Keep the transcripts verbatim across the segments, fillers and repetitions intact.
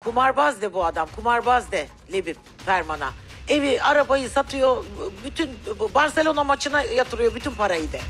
Kumarbaz de bu adam. Kumarbaz de Lebip Ferman'a. Evi, arabayı satıyor. Bütün Barcelona maçına yatırıyor bütün parayı de.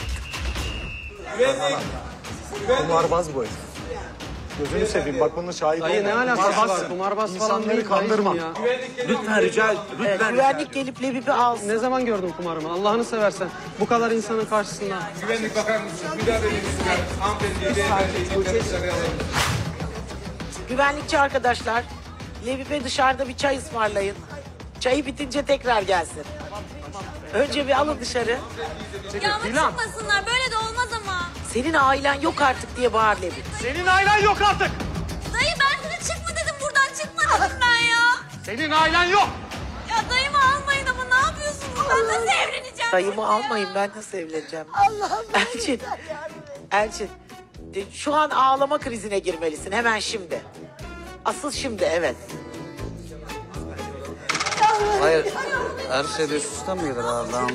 Kumarbaz bu herif. Gözünü seveyim bak bunun şahit olma. Dayı ne alakası var? Kumarbaz falan değil. Kandırma. Ya. Lütfen rica et. Lütfen Evet, güvenlik gelip Lebip'i alsın. Ne zaman gördün kumarımı? Allah'ını seversen. Bu kadar insanın karşısında. Güvenlik bakar mısınız? Müdahale edin lütfen. Hanımefendiye, beyefendiye, dışarıya alalım. Güvenlikçi arkadaşlar, Lebip'e dışarıda bir çay ısmarlayın. Çayı bitince tekrar gelsin. Önce bir alın dışarı. Ya ama çıkmasınlar. Böyle de olmaz ama. Senin ailen yok artık diye bağır Lebip. Senin ailen yok artık. Dayı ben sana çıkma dedim. Buradan çıkma dedim ben ya. Senin ailen yok. Ya dayımı almayın ama ne yapıyorsunuz? Ben nasıl evleneceğim? Dayımı şimdi almayın, ya? ben nasıl evleneceğim? Allah'ım. Elçin, Elçin. de- Şu an ağlama krizine girmelisin hemen şimdi. Asıl şimdi, evet. Hayır, her şey üst üste mi gelir Allah'ım?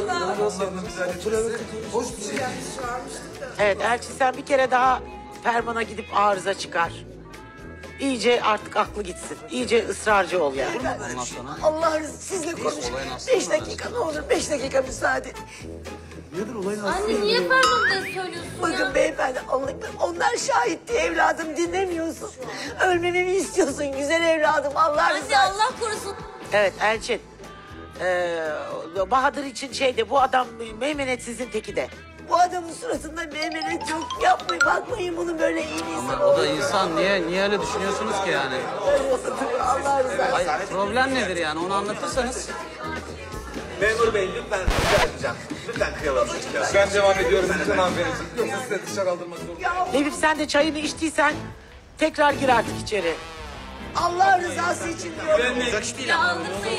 Evet Elçin, sen bir kere daha Ferman'a gidip arıza çıkar. İyice artık aklı gitsin. İyice ısrarcı ol yani. Ondan sonra Allah razı sizle konuş. Beş dakika ne olur, beş dakika müsaade. Anne niye Ferman'da söylüyorsun Bakın ya? beyefendi, Allah- onlar şahitti evladım, dinlemiyorsun. Ölmemi mi istiyorsun güzel evladım, Allah Anne rızası. Allah korusun. Evet Elçin. Ee, Bahadır için şeyde bu adam meymenetsizin teki de. Bu adamın suratında meymenet yok. Yapmayın, bakmayın bunun böyle iyi bir insan ama o da olduğunu. insan. Niye niye öyle düşünüyorsunuz ki yani? Allah rızası. Hayır, problem nedir yani? Onu anlatırsanız. Memur bey lütfen rica edeceğim. Lütfen kıyalım. Ben devam ediyorum. Lütfen hanımefendi. Yoksa size dışarı aldırmak zorunda. Lebip sen de çayını içtiysen tekrar gir artık içeri. Allah rızası için diyorum. Ya aldırmayın.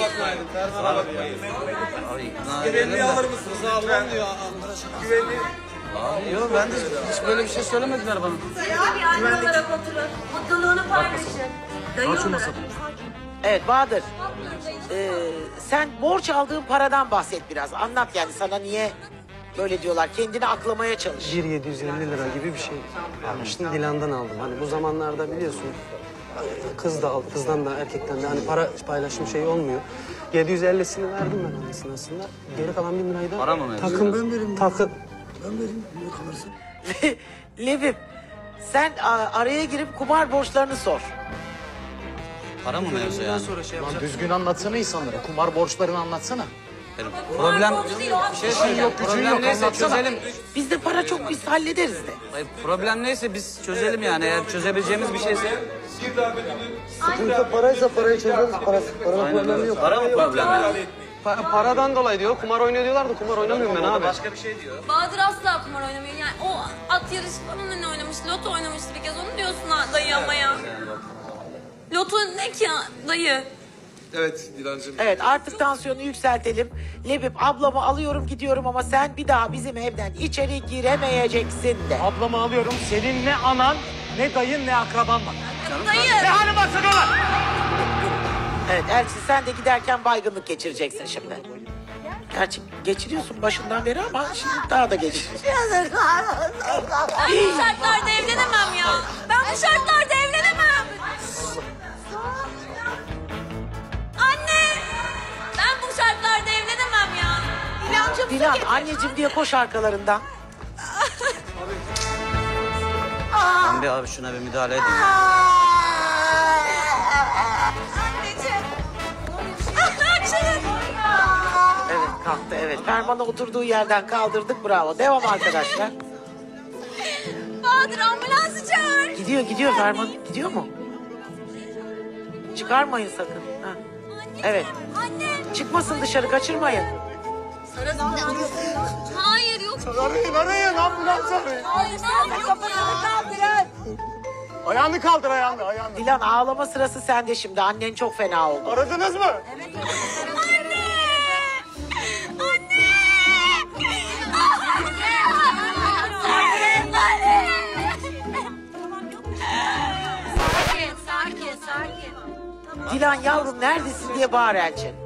Abi ikna Güvenliği edelim alır de. mısınız? Lütfen. Güvenliği. Abi yok ben de hiç böyle bir şey söylemediler bana. Bir anne olarak oturun. Mutluluğunu paylaşın. Dayı olarak. Evet Bahadır. ee, sen borç aldığın paradan bahset biraz. Anlat yani sana niye böyle diyorlar. Kendini aklamaya çalış. bir yedi yüz elli lira gibi bir şey almıştım. Dilan'dan aldım. Hani bu zamanlarda biliyorsun kız da al, kızdan da erkekten de hani para paylaşım şeyi olmuyor. yedi yüz ellisini verdim ben annesine aslında. Geri kalan bin lirayı da Para mı mevzu? takım, ben vereyim. Takı, Lebip sen a, araya girip kumar borçlarını sor. Para mı mevzu yani? Lan düzgün anlatsana insanlara. Kumar borçlarını anlatsana. Benim problem bir şey söyleyeceğim. Problem neyse çözelim. Bizde para çok, biz hallederiz de. Hayır, problem neyse biz çözelim yani. Eğer çözebileceğimiz bir şeyse. sıkıntı paraysa parayı çözeriz. Parası, paranın problemi yok. Para mı problem yani? Pa- paradan dolayı diyor. Kumar oynuyor diyorlar da kumar oynamıyorum ben abi. Başka bir şey diyor. Bahadır asla kumar oynamıyor. Yani o at yarışı falan hani oynamış, loto oynamıştı bir kez. Onu diyorsun ha dayı ama ya. Loto ne ki ya dayı? Evet Dilancığım. Evet artık tansiyonu yükseltelim. Lebip ablamı alıyorum gidiyorum ama sen bir daha bizim evden içeri giremeyeceksin de. Ablamı alıyorum. Senin ne anan, ne dayın, ne akraban var. Dayı! Ne hali varsa diyorlar. Evet Elçin sen de giderken baygınlık geçireceksin şimdi. Gerçi geçiriyorsun başından beri ama şimdi daha da geçiriyorsun. Ben bu şartlarda evlenemem ya. Ben bu şartlarda evlenemem. Anne! Ben bu şartlarda evlenemem ya. İlancım Dilan anneciğim diye koş arkalarından. Ben bir abi şuna bir müdahale edeyim. anneciğim. Evet kalktı evet. Ferman'ı oturduğu yerden kaldırdık bravo. Devam arkadaşlar. Bahadır ambulansı çağır. Gidiyor gidiyor Ferman. Gidiyor mu? Çıkarmayın sakın. Ha. Evet. Anne. Çıkmasın dışarı kaçırmayın. Hayır yok. Arayın arayın ambulans arayın. Hayır ne yapıyorsun ya? Ayağını kaldır ayağını ayağını. Dilan ağlama sırası sende şimdi. Annen çok fena oldu. Aradınız mı? Anne! Anne! Sakin, sakin, sakin. Dilan yavrum neredesin diye bağır Elçin.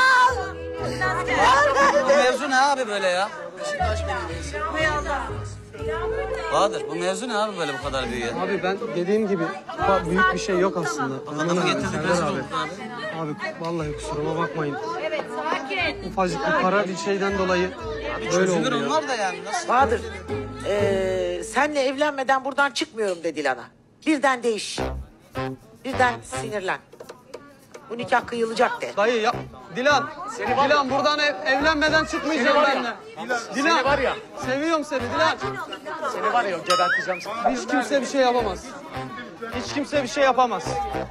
Bu mevzu ne abi böyle ya? Bahadır bu mevzu ne abi böyle bu kadar büyüyor? Abi ben dediğim gibi ba- büyük bir şey yok aslında. Adamı getirdik Serdar rezil abi. olduk abi. Abi vallahi kusuruma bakmayın. Ufacık bir para bir şeyden dolayı böyle Çözülür oldu ya. onlar da yani. Nasıl? Bahadır, ee, senle evlenmeden buradan çıkmıyorum de Dilan'a. Birden değiş. Birden sinirlen. Bu nikah kıyılacak de. Dayı yap. Dilan. Dilan buradan ev, evlenmeden çıkmayacağım benimle. Dilan. Seni var ya. Seviyorum seni Dilan. Seni var ya geberteceğim seni. Hiç kimse bir şey yapamaz. Hiç kimse bir şey yapamaz.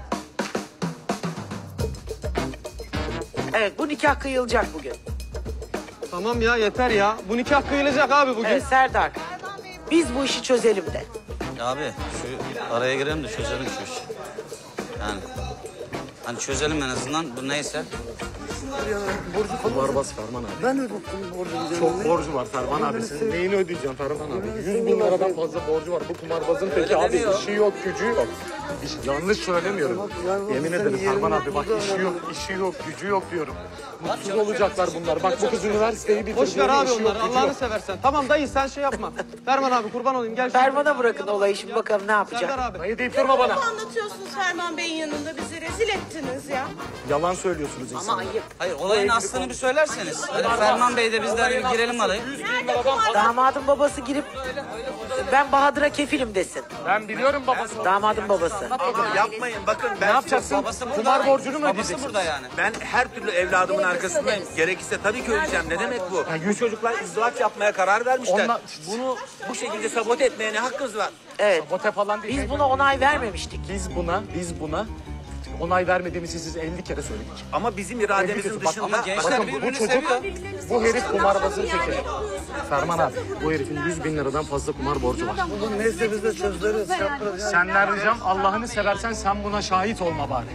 Evet, bu nikah kıyılacak bugün. Tamam ya yeter ya. Bu nikah kıyılacak abi bugün. Evet Serdar, biz bu işi çözelim de. Ya abi şu araya girelim de çözelim şu işi. Yani hani çözelim en azından bu neyse. Kumarbaz Ferman abi. Ben ödedim borcunu. Çok borcu var Ferman abi. Senin neyini ödeyeceğim Ferman abi? yüz bin liradan fazla borcu var. Bu kumarbazın peki abi işi yok, gücü yok. İş, yanlış söylemiyorum. Yemin ederim Ferman abi bak işi yok, işi yok, gücü yok diyorum. Mutsuz olacaklar bunlar. Bak bu kız üniversiteyi bitirdi. Boş ver abi işi yok, onları gücü Allah'ını yok. seversen. Tamam dayı sen şey yapma. Ferman abi kurban olayım gel. Ferman'a bırakın olayı şimdi bakalım ne yapacak. Serdar abi. Dayı deyip durma bana. Anlatıyorsunuz Ferman Bey'in yanında bizi rezil ettiniz ya. Yalan söylüyorsunuz insan. Ama ayıp. Hayır olayın aslını bir söylerseniz. Hani Ferman Bey de bizden bir girelim araya. Damadın babası girip ben Bahadır'a kefilim desin. Ben biliyorum babası. Damadın babası. Yapmayın bakın ben Ne yapacaksın? Babası burada. Kumar borcunu mu Babası ödeyeceksin? burada yani. Ben her türlü evladımın arkasındayım. Gerekirse tabii ki öleceğim. Ne demek bu? Bu çocuklar izdivaç yapmaya karar vermişler. Onlar- Bunu bu şekilde sabote etmeye ne hakkınız var? Evet. Bote falan değil. Biz buna onay vermemiştik. Biz buna, biz buna onay vermediğimizi siz elli kere söyledik. Ama bizim irademizin Bak- dışında... Ama gençler Bakın bu birbirini çocuk, seviyor. bu herif kumarbazın teki. Ferman abi, bu herifin yüz bin liradan fazla kumar borcu var. Neyse biz de çözeriz. Senden ricam Allah'ını seversen sen buna şahit olma bari.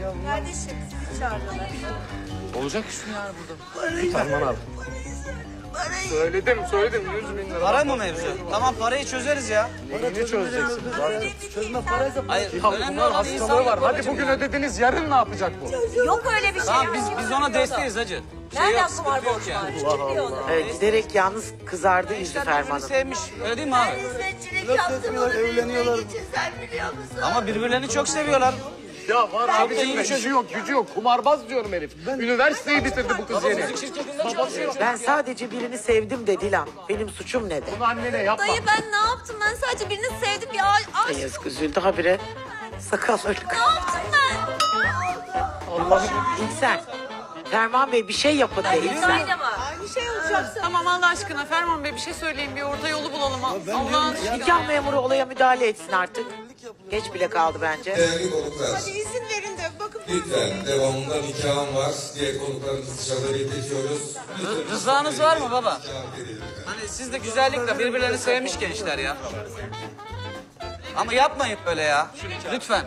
Olacak iş mi yani burada? Ferman abi. Söyledim, söyledim yüz bin lira. Para mı mevzu? Tamam parayı çözeriz ya. Neyini çözeceksin? Hayır Ya önemli kumar olan insan hastalığı var. Hadi babacığım bugün ya. ödediniz, yarın ne yapacak bu? Yok öyle bir şey. Tamam biz biz ona desteğiz hacı. Bir şey Nereden yok, kumar sıkıntı yok borcu yani. var? Kim biliyor onu? Evet, giderek yalnız kızardı yüzü Gençler birbirini Ferman'ın. sevmiş. Öyle değil mi abi? Hizmetçilik yaptım onu evleniyorlar. Için sen biliyor musun? Ama birbirlerini çok seviyorlar. Ya var abi, da iyi bir gücü yok, gücü yok. Kumarbaz diyorum herif. Üniversiteyi bitirdi bu kız yeni. Babası yok. Ben sadece birini sevdim de Dilan. Benim suçum ne de? Bunu annene yapma. Dayı ben ne yaptım? Ben sadece birini sevdim ya. Ay, Ay yazık üzüldü habire. Sakalları. ne yaptım ben? Allah'ım. İlsen. Ferman Bey bir şey yapın de İlsen. Aynı şey olacaksa. Tamam Allah aşkına Ferman Bey bir şey söyleyin bir orta yolu bulalım. Allah'ın Nikah memuru olaya müdahale etsin artık. Geç bile kaldı bence. Değerli konuklar, Hadi izin verin de bakın. lütfen devamında nikahım var diye konuklarımızı dışarıda bekletiyoruz. Rı- Rızanız var mı baba? Hani siz de güzellikle birbirlerini sevmiş gençler ya. Ama yapmayın böyle ya. Lütfen.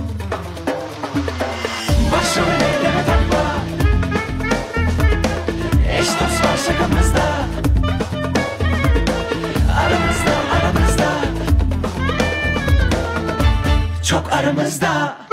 Başım elleme takma. Eş dost var şakamızda. Aramızda aramızda. Çok aramızda.